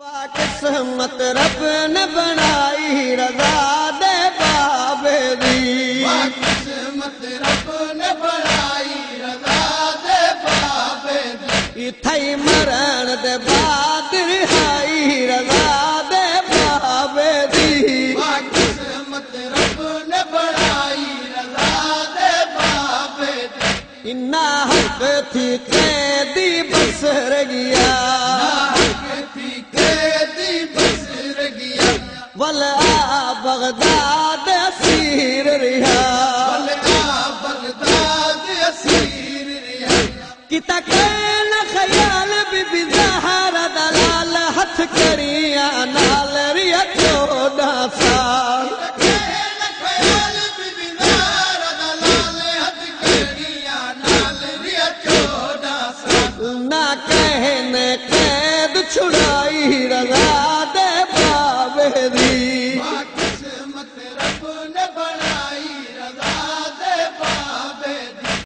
قسمت رب نے بنائی رضا دے بابے دی، قسمت رب نے بنائی رضا دے بابے دی، اتھائی مرن دے بعد رہائی رضا دے بابے دی، قسمت رب نے بنائی رضا دے بابے دی، انہا حق تھی قیدی بسر گیا ولا بغداد اسیر رہا، بغداد اسیر رہا، کتا کہنا خیال بی بی زہرا دلال ہتھ کریاں نال ریا 14 سال، کہنا خیال بی بی زہرا دلال ہتھ کریاں نال ریا 14 سال، نہ کہنے قید چھڑائی رضا دے بابے دی،